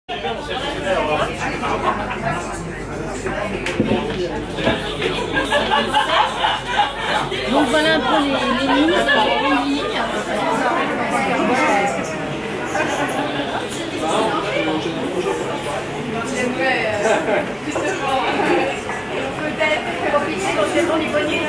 Donc voilà un peu les mises à Rouilly. Peut-être profiter éventuellement du bonnet.